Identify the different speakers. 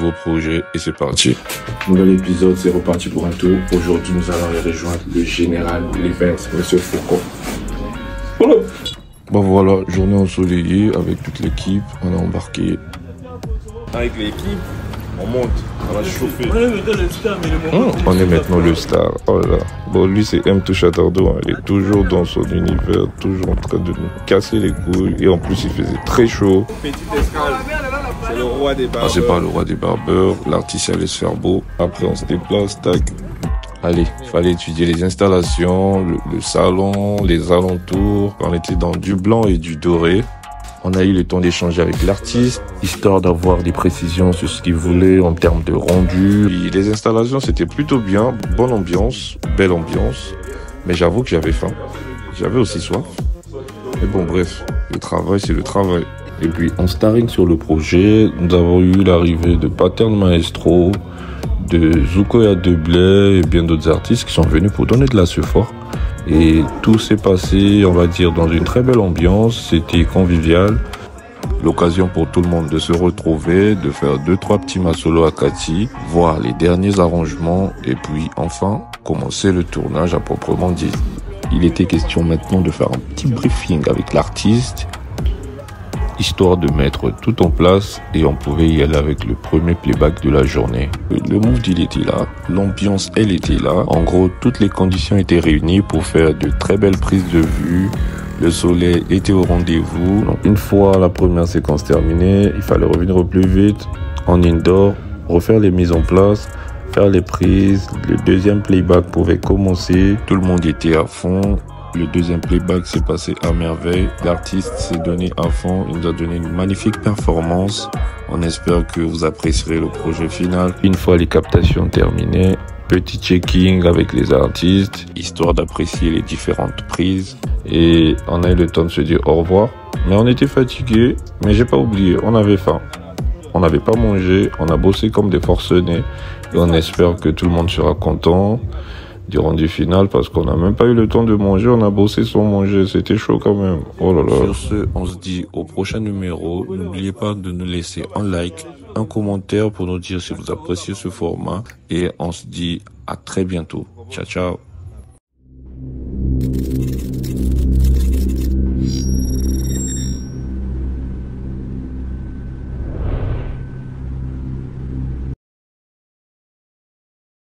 Speaker 1: nouveau projet et c'est parti.
Speaker 2: Nouvel épisode, c'est reparti pour un tour. Aujourd'hui, nous allons aller rejoindre le général Lévesque, Monsieur Foucault. Voilà.
Speaker 1: Bon voilà, journée ensoleillée avec toute l'équipe, on a embarqué.
Speaker 3: Avec l'équipe, on monte, on va chauffer.
Speaker 1: On est maintenant le star. Oh là. Bon, lui c'est M. Touchatardo, hein. Il est toujours dans son univers, toujours en train de nous casser les couilles. Et en plus, il faisait très chaud.
Speaker 3: Petite escale, c'est le roi des barbeurs.
Speaker 1: C'est pas le roi des barbeurs, l'artiste allait se faire beau. Après, on se déplace, tac. Allez, il fallait étudier les installations, le salon, les alentours. On était dans du blanc et du doré. On a eu le temps d'échanger avec l'artiste, histoire d'avoir des précisions sur ce qu'il voulait en termes de rendu. Et les installations, c'était plutôt bien, bonne ambiance, belle ambiance. Mais j'avoue que j'avais faim. J'avais aussi soif. Mais bon, bref, le travail, c'est le travail. Et puis, en starring sur le projet, nous avons eu l'arrivée de Pattern Maestro, de Zoukoya Deblay et bien d'autres artistes qui sont venus pour donner de la support. Et tout s'est passé, on va dire, dans une très belle ambiance. C'était convivial. L'occasion pour tout le monde de se retrouver, de faire 2-3 petits masolos à Cathy, voir les derniers arrangements et puis enfin commencer le tournage à proprement dit. Il était question maintenant de faire un petit briefing avec l'artiste, histoire de mettre tout en place et on pouvait y aller avec le premier playback de la journée. Le mood, il était là, l'ambiance, elle était là. En gros, toutes les conditions étaient réunies pour faire de très belles prises de vue. Le soleil était au rendez-vous. Donc, une fois la première séquence terminée, il fallait revenir au plus vite en indoor, refaire les mises en place, faire les prises. Le deuxième playback pouvait commencer. Tout le monde était à fond. Le deuxième playback s'est passé à merveille. L'artiste s'est donné à fond. Il nous a donné une magnifique performance. On espère que vous apprécierez le projet final. Une fois les captations terminées, petit checking avec les artistes, histoire d'apprécier les différentes prises. Et on a eu le temps de se dire au revoir. Mais on était fatigués. Mais j'ai pas oublié, on avait faim. On n'avait pas mangé. On a bossé comme des forcenés. Et on espère que tout le monde sera content du rendu final parce qu'on n'a même pas eu le temps de manger, on a bossé sans manger, c'était chaud quand même. Oh là là. Sur ce, on se dit au prochain numéro. N'oubliez pas de nous laisser un like, un commentaire pour nous dire si vous appréciez ce format et on se dit à très bientôt. Ciao ciao.